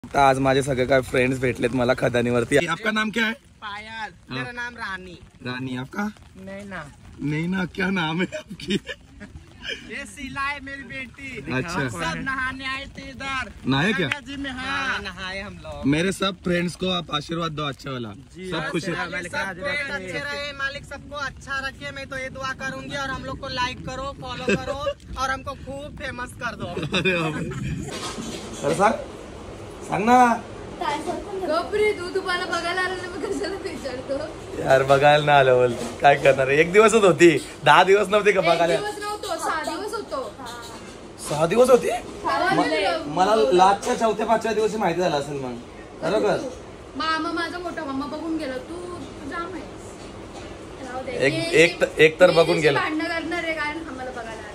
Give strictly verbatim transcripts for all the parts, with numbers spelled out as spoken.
आज माझे सगळे काय फ्रेंड्स भेटलेत मला खदानीवरती। आपका नाम क्या है? पायल। मेरा नाम रानी। रानी। आपका? नैना। नैना क्या नाम है आपकी? ये शीला है मेरी बेटी। अच्छा। सब नहाने आए थे इधर। नहाए क्या? जी में हाँ नहाए हम लोग। मेरे सब फ्रेंड्स को आप आशीर्वाद दो अच्छा वाला। सब खुश है। अच्छे रहे मालिक, सबको अच्छा रखे। मैं तो ये दुआ करूंगी और हम लोग को लाइक करो, फॉलो करो और हमको खूब फेमस कर दो। अरे सांग सांग ना तू तुम्हाला बघायला आलं ना, कशाला विचारतो यार? बघायला ना आलं बोलतो, काय करणार? एक दिवसच होती, दहा दिवस नव्हते का बघायला? सहा दिवस होतो। सहा दिवस होती? मला लास्टच्या चौथ्या पाचव्या दिवशी माहिती झालं असेल मग। बरोबर। मामा माझा मोठा मामा बघून गेला, तू जाम आहेस। एक एक एक तर बघून गेला। भांडण करणार आहे कारण आम्हाला बघायला आलं।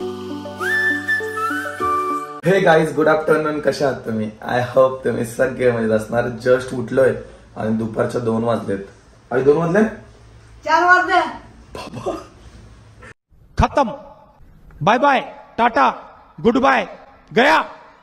हे गाईज, गुड आफ्टरनून। कशा आहात तुम्ही? आय होप तुम्ही सगळे मजेत असणार। जस्ट उठलोय आणि दुपारच्या दोन वाजलेत। आणि दोन वाजले चार वाजले बाबा। खत्म, बाय बाय, टाटा, गुड बाय, गया।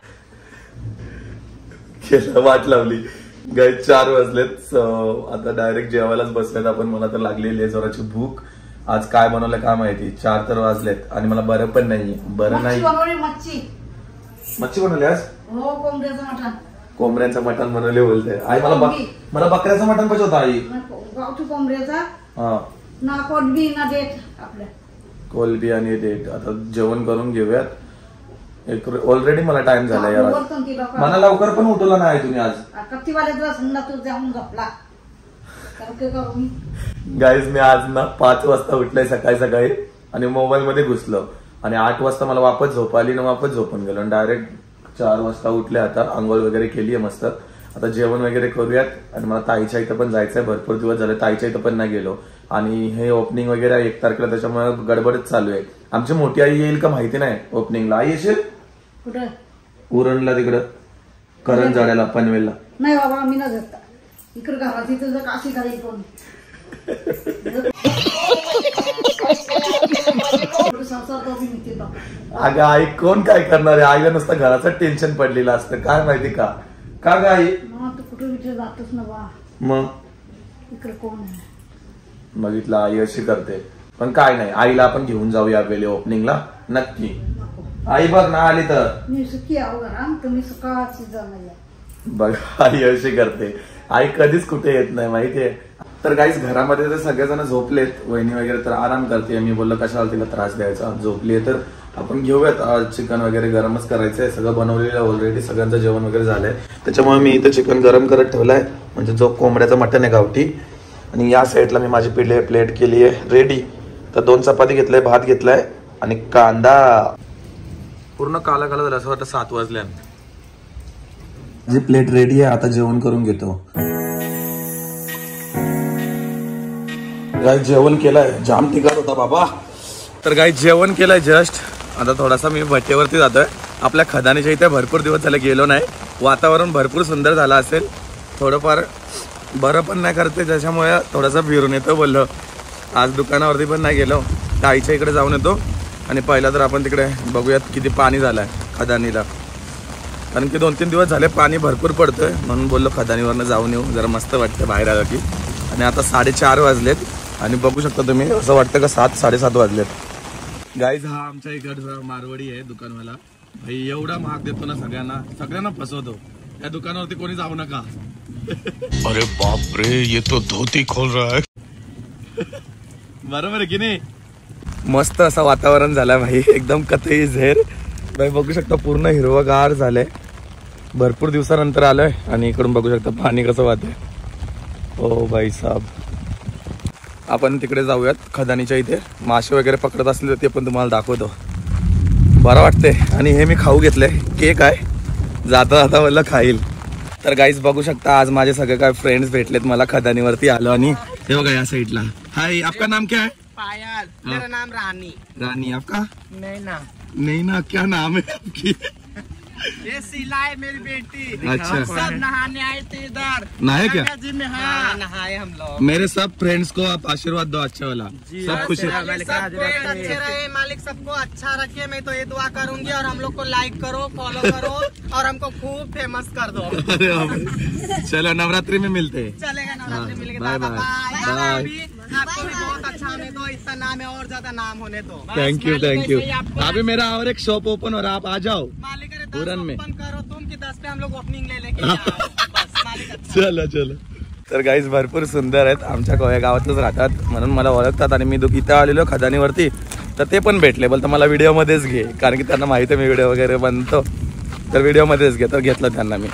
केलं वाट लावली गाईज। चार वाजलेत। सो आता डायरेक्ट जेवायलाच बसलेत आपण। मला तर लागलेली आहे जोराची भूक। आज काय बनवलं काय माहिती। चार तर वाजलेत आणि मला बरं पण नाही। बरं नाही। मच्छी मच्छी बनवली आज? हो, कोंबड्याचं मटण। कोंबड्यांचं मटण बनवले बोलते आई। मला मला बकऱ्याचं मटण पाहिजे होतं आई। गावठी कोंबड्याचा हा ना, कोलबी ना डेट आपल्या कोलबी आणि डेट। आता जेवण करून घेऊयात। एक ऑलरेडी मला टाइम झाला यार। मला लवकर पण उठवलं नाही तुम्ही आज। कत्तीवाल्याचा संडा तू जाऊन गपला करू मी। गाईज मी आज ना पाच वाजता उठलोय सकाळी सकाळी आणि मोबाईल मध्ये घुसलो आणि आठ वाजता मला वापस झोप आली ना, वापस झोपून गेलो आणि डायरेक्ट चार वाजता उठले। आता आंघोळ वगैरे केली आहे मस्त। आता जेवण वगैरे करूयात आणि मला ताईच्या इथं पण जायचंय। भरपूर दिवस झाले ताईच्या इथं पण नाही गेलो आणि हे ओपनिंग वगैरे एक तारखेला, त्याच्यामुळे गडबडच चालू आहे। आमची मोठी आई येईल का माहिती नाही ओपनिंगला। आई येशील कुठं? उरणला तिकडं करण जाड्याला पनवेलला। नाही बाबा, मी न जाता इकडे घरात इथं काशी करायची कोण। अगं आई कोण काय करणार आहे? आईला नुसतं घराचं टेन्शन पडलेलं असतं काय माहिती का? का ग आई? तू कुठे विचार जातच ना बा। मग इकडे कोण आहे? बघितलं आई अशी करते। पण काय नाही, आईला आपण घेऊन जाऊया वेळे ओपनिंगला नक्की। आई बघ ना आली तर मी सुखी आहो घरा, तुम्ही सुखाची जाणार। बघ आई अशी करते। आई कधीच कुठे येत नाही माहितीये। तर गाईस घरामध्ये तर सगळेजण झोपलेत, वहिनी वगैरे तर आराम करते। मी बोललो कशाला तिला त्रास द्यायचा, झोपलीये तर आपण घेऊयात। आज चिकन वगैरे गरमच करायचंय, सगळं बनवलेलं ऑलरेडी, सगळ्यांचं जेवण वगैरे झालंय। त्याच्यामुळे मी इथं चिकन गरम करत ठेवलाय, म्हणजे जो कोंबड्याचं मटण आहे गावठी। आणि या साईडला मी माझी पिढे प्लेट केली आहे रेडी। तर दोन चपाती घेतलाय, भात घेतलाय आणि कांदा। पूर्ण काला काला झाला असं वाटतं सात वाजल्या। जी प्लेट रेडी आहे, आता जेवण करून घेतो। गाय जेवण केलंय, जाम तिखट होता बाबा। तर गाय जेवण केलंय जस्ट। आता थोडासा मी भट्टीवरती जातोय। आपल्या खदानीच्या इथे भरपूर दिवस झाले गेलो नाही। वातावरण भरपूर सुंदर झालं असेल, थोडंफार बरं पण नाही करते, त्याच्यामुळे थोडासा फिरून येतो बोललो। आज दुकानावरती पण नाही गेलो, ताईच्या इकडे जाऊन येतो। आणि पहिला तर आपण तिकडे बघूयात किती पाणी झालंय खदानीला, कारण की दोन तीन दिवस झाले पाणी भरपूर पडतोय। म्हणून बोललो खदानीवरनं जाऊन येऊ, जरा मस्त वाटतं बाहेर आलं की। आणि आता साडेचार वाजलेत आणि बघू शकता तुम्ही, असं वाटतं का सात साडेसात वाजलेत। गाईज हा आमच्या इकडचा मारवाडी आहे दुकानवाला। भाई एवढा महाग देतो ना सगळ्यांना, सगळ्यांना फसवतो। या दुकानावरती कोणी जाऊ नका। अरे बाप रे, ये तो धोती खोल रहा है। बरोबर आहे की नाही? मस्त असं वातावरण झालंय भाई, एकदम कतई झेर। भाई बघू शकता पूर्ण हिरवगार झालंय, भरपूर दिवसानंतर आलोय। आणि इकडून बघू शकता पाणी कसं वाहतंय। ओ भाई साहब, आपण तिकडे जाऊयात खदानीच्या इथे। मासे वगैरे पकडत असले ते पण तुम्हाला दाखवतो, बरं वाटते। आणि हे मी खाऊ घेतलंय, केक आहे, जाता जाता मला खाईल। तर गाईज बघू शकता आज माझे सगळे काय फ्रेंड्स भेटलेत मला खदानीवरती आलो। आणि हे बघा या साईडला। हाय, आपका नाम क्या है? पायल। मेरा नाम रानी। रानी। आपका? नैना। नैना क्या नाम है आपकी? ये शीला है मेरी बेटी। अच्छा। हम सब नहाने आए थे इधर। नहाए क्या? गंगा जी में हाँ नहाए हम लोग। मेरे सब फ्रेंड्स को आप आशीर्वाद दो अच्छा वाला, सब खुश है। सबको अच्छे रहे मालिक, सबको अच्छा रखे। मैं तो ये दुआ करूंगी और हम लोग को लाइक करो, फॉलो करो और हमको खूब फेमस कर दो। अरे बाप। चलो नवरात्रि में मिलते हैं। चलेगा नवरात्रि मिलेगा। Bye bye bye. बाय। आपको भी बहुत अच्छा होने दो, इसका नाम है और ज्यादा नाम होने दो। Thank you thank you. आपको अभी मेरा और एक शॉप ओपन हो रहा, आप आ जाओ मालिक अरे दस पूरन में। ओपन करो तुम कि दस पे हम लोग ओपनिंग ले लेके आओ। बस मालिक अच्छा। चलो चलो। तर गाईज भरपूर सुंदर आहेत, आमच्या कोया गावातच राहतात म्हणून मला ओळखतात आणि मी दु इथं आलेलो खदानीवरती तर ते पण भेटले, बोलता मला व्हिडिओमध्येच घे, कारण की त्यांना माहिती आहे मी व्हिडिओ वगैरे बनतो, तर व्हिडिओमध्येच घे, तर घेतलं त्यांना मी.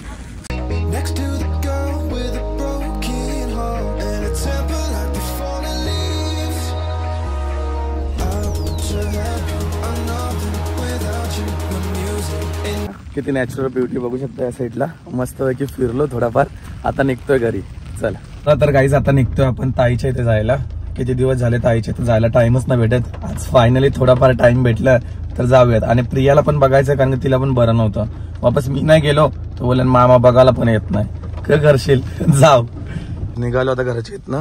किती नॅचरल ब्युटी बघू शकता या साईडला, मस्त पैकी फिरलो थोडाफार, आता निघतोय घरी. चला तर गाईज आता निघतोय आपण ताईच्या इथे जायला. किती दिवस झाले ताईच्या इथे जायला टाइमच नाही भेटत, आज फायनली थोडाफार टाइम भेटला तर जाऊयात. आणि प्रियाला पण बघायचं कारण की तिला पण बरं नव्हतं, वापस मी नाही गेलो तो बोले मामा बघायला पण येत नाही, काय करशील. जाऊ निघालो आता घराच्या इथनं.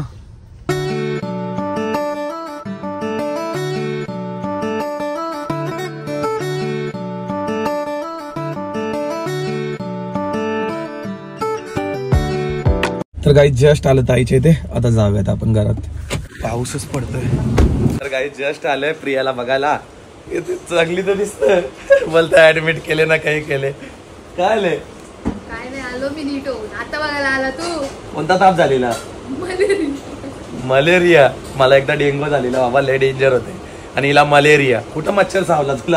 तर गाई जस्ट आलं ताईच्या इथे, आता जाऊयात आपण घरात. पाऊसच पडतोय. तर गाई जस्ट आलंय प्रियाला बघायला, चांगली तर दिसत, बोलता ऍडमिट केले ना काही केले. काय आले? काय नाही, आलो मी नीट होऊन. आता बघायला आला तू. कोणता ताप झालेला? मलेरिया. मला एकदा डेंगू झालेला बाबा, लय डेंजर होते. आणि हिला मलेरिया. कुठं मच्छर चावला तुला?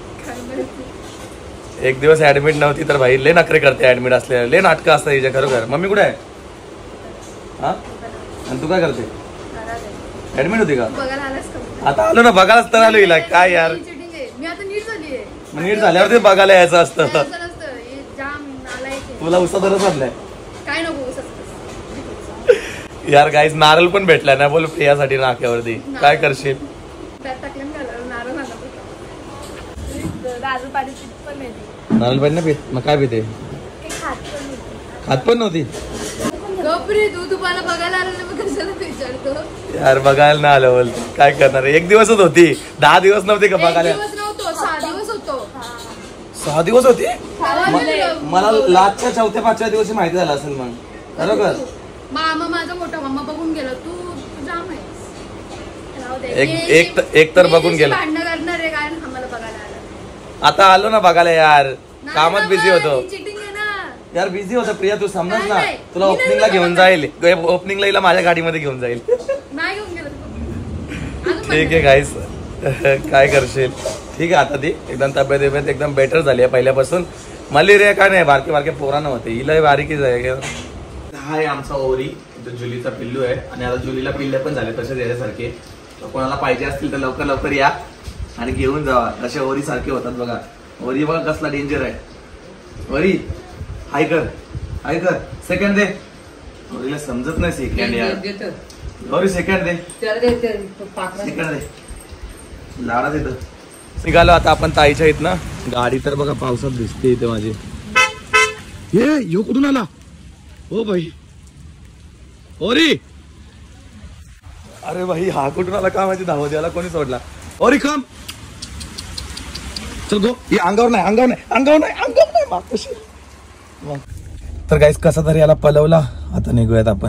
एक दिवस ऍडमिट नव्हती तर भाई लय नखरे करते ऍडमिट असले, लय नाटकं असतात हिच्या खरोखर. मम्मी कुठे आहे? हा आणि तू काय करते? ऍडमिट होती का? बघायला आलास का? आता आलो ना बघायलाच तर आलो हिला. काय यार, चिटिंग आहे. मी आता नीट झाली आहे. मग नीट झाल्यावर ते बघायला यायचं असतं. असं नसतं, हे जाम नालायक आहे. तुला उसा तरच वाटलाय काय नको यार. गाईज नारळ पण भेटला ना बोल प्रियासाठी नाक्यावरती, काय करशील? त्यात टाकलं घालायला नारळ आणा. दारू पाणी पित पण नाही. नारळ पाहिजे ना पित, मग काय पिते? खात पण नाही. खात पण नव्हती. गपरे, तू तुम्हाला बघायला आलं ना, मग कशाला विचारतो? यार बघायला ना आलं बोल, काय करणार. एक दिवसच होती, दहा दिवस नव्हते का बघायला? एक दिवस नव्हतो, सहा दिवस होतो. सहा दिवस होती. म- मला लास्टच्या चौथ्या पाचव्या दिवशी माहिती झालं असेल मग. बरोबर. मामा माझा मोठा मामा बघून गेला. तू तू जाम आहेस. राहू दे. एक- ये- एक तर- एक तर ये बघून दिवशी गेला. भांडणं करणार आहे काय आम्हाला बघायला आलं. आता आलो ना बघायला यार, नाही कामात बाबा, बिझी होतो ही cheating आहे ना. यार. बिझी होतं प्रिया, तू समज नाही, ना. नाही. तुला मी नाही ओपनिंगला बघा घेऊन बघा. जाईल, ओपनिंगला हिला माझ्या गाडीमध्ये घेऊन जाईल. नाही घेऊन गेला तू. अजून ठीक आहे गाईस, काय करशील. ठीक आहे आता ती एकदम तब्येत तब्येत एकदम बेटर झाली आहे पहिल्यापासून. मलेरिया काय नाही, बारके बारके पोरानं होते, हिला बारीकीच आहे. हा आहे आमचा ओरी, तो जुलीचा पिल्लू आहे. आणि आता जुलीला पिल्ले पण झाले तसेच याच्यासारखे. तर कोणाला पाहिजे असतील तर लवकर लवकर या आणि घेऊन जावा. तसे ओरी सारखे होतात बघा. ओरी बघा कसला डेंजर आहे. ओरी हाय कर, हाय कर. सेकंड दे. ओरीला समजत नाही सेकंड यार. ओरी सेकंड दे, सेकंड दे. लाडा देत. निघालो आता आपण ताईच्या इथनं. गाडी तर बघा पावसात दिसते इथे माझी. ये यो कुठून आला? हो भाई ओरी. अरे भाई हा कुठून आला का माझी धावत याला कोणी सोडला. ओरी कम चल गो. ये अंगावर नाही, अंगावर नाही, अंगावर नाही, अंगावर नाही. मागतशी तर गाईस कसा तरी याला पलवला. आता निघूयात आपण.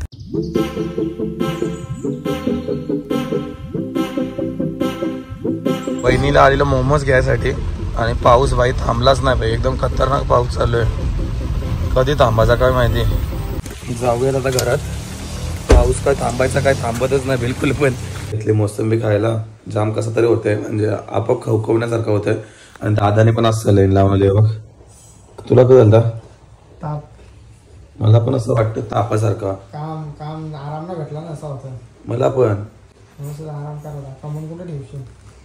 बहिणीला आलेलं मोमोज घ्यायसाठी आणि पाऊस भाई थांबलाच नाही भाई, एकदम खतरनाक पाऊस चालू आहे. कधी थांबायचा काय माहिती. जाऊयात आता घरात. पाऊस काय थांबायचा काय थांबतच नाही बिलकुल पण. इथली मोसंबी खायला जाम कसा तरी होतंय, म्हणजे आपोआप खवखवण्यासारखं होतंय. आणि दादाने पण असं लाईन लावले बघ. तुला काय झालं? ताप. मला पण असं वाटतं तापासारखा. काम काम आराम ना भेटला ना असं होतं. मला पण आराम करायला कमून कुठे ठेवशील.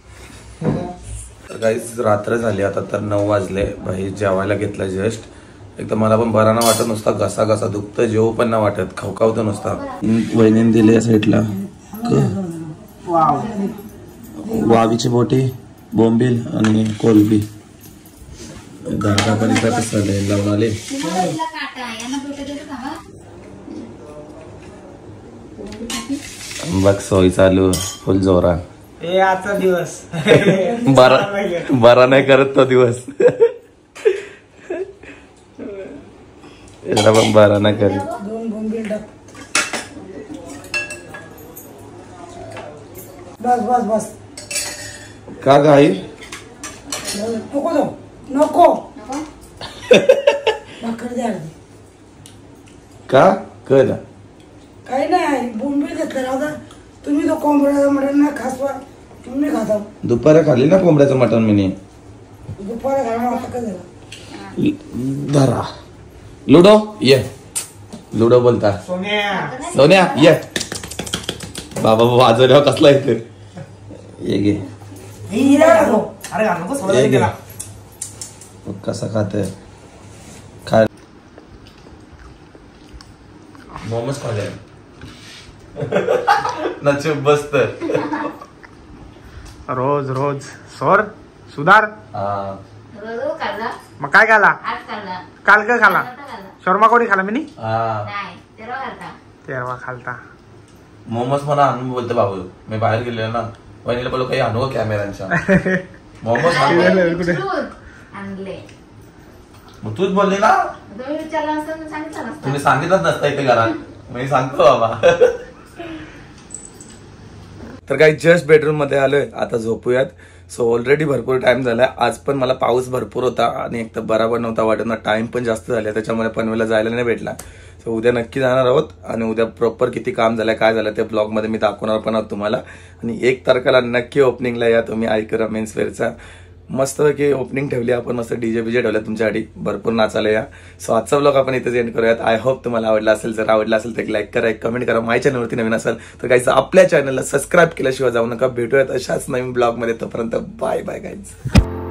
गाईस रात्र झाली आता, तर नऊ वाजले. भाई जेवायला घेतलं जस्ट. एकदम मला पण बरा ना वाटत, नुसता घसा घसा दुखतं, जेव पण ना वाटत, खवखावतं नुसता. वहिनीने दिले साईडला वावीची बोटी, बोंबील आणि कोलबी. दादा पण इथं कसं नाही लावून आले. बघ सोय चालू फुल जोरात. ए आजचा दिवस बरा बरा नाही करत तो दिवस. याला पण बरा नाही करत. दोन बोंबील टाक. बस बस बस. का गाई नको जाऊ नको. भाकर द्या अर्धी. का कर काही नाही बोंबील घेतलं राहता. तुम्ही तो कोंबड्याचा मटण नाही खासवा तुम्ही खाता. दुपारी खाल्ली ना कोंबड्याचं मटण मी. दुपारी खाणार आता काय झालं. धरा लुडो ये. लुडो बोलता सोन्या सोन्या ये. बाबा वाजवल्यावर कसला येते. ये घे अरे नको सोडा ये घे. गेला. कसा खाते खा. मोमोज खाले ना चुप बसत. रोज रोज सोर सुधार. हा मग काय खाला काल काय खाला. शर्मा कोणी खाला मी हा तेरवा खालता. मोमोज मला आणून बोलते बाबू. मी बाहेर गेलेलो ना वहिनीला बोललो काही आणू कॅमेऱ्यांच्या. मोमोज आणले मग तूच बोलली ना. तुम्ही विचारला असता सांगितलं नसतं. तुम्ही सांगितलंच नसतं इथे घरात. मी सांगतो बाबा. तर काही जस्ट बेडरूम मध्ये आलोय आता झोपूयात. सो ऑलरेडी भरपूर टाइम झालाय. आज पण मला पाऊस भरपूर होता आणि एक तर बराबर नव्हता वाटत ना. टाइम पण जास्त झाला त्याच्यामुळे पनवेलला जायला नाही भेटला. सो उद्या नक्की जाणार आहोत आणि उद्या प्रॉपर किती काम झालंय काय झालं ते ब्लॉग मध्ये मी दाखवणार पण आहोत तुम्हाला. आणि एक तारखेला नक्की ओपनिंगला या तुम्ही ऐकरा मेन्सवेअरचा. मस्त की ओपनिंग ठेवली आपण. मस्त डीजे बीजे ठेवल्या तुमच्यासाठी. भरपूर नाचायला या. सो आजचा ब्लॉग आपण इथेच एंड करूयात. आय होप तुम्हाला आवडला असेल. जर आवडला असेल तर एक लाईक करा, एक कमेंट करा. माझ्या चॅनलवरती नवीन असेल तर गाईज आपल्या चॅनलला सबस्क्राईब केल्याशिवाय जाऊ नका. भेटूयात अशाच नवीन ब्लॉग मध्ये. तोपर्यंत बाय बाय गाईज.